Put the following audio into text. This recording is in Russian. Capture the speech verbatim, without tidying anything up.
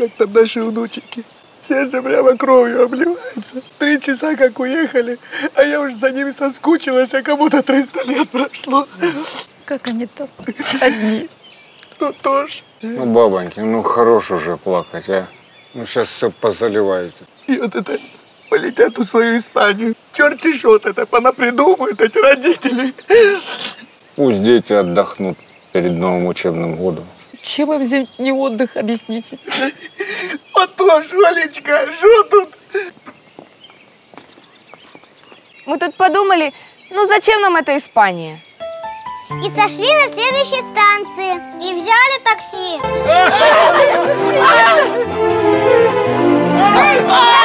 как там наши внучики. Сердце прямо кровью обливается. Три часа как уехали, а я уже за ними соскучилась, а кому-то триста лет прошло. Как они там? Одни. Ну, тоже. Ну, бабоньки, ну, хорош уже плакать, а. Ну, сейчас все позаливаете. И вот это полетят в свою Испанию. Черти что это, понапридумают эти родители. Пусть дети отдохнут перед новым учебным годом. Чем им здесь не отдых, объясните? Вот то, Олечка, что тут? Мы тут подумали, ну зачем нам эта Испания? И сошли на следующей станции. И взяли такси.